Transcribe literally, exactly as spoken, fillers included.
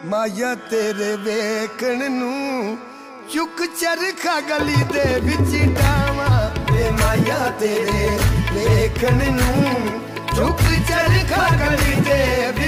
माया तेरे वेखण नूं चुक चरखा गली दे विच डावा वे माया तेरे वेखण नूं चुक चरखा गली दे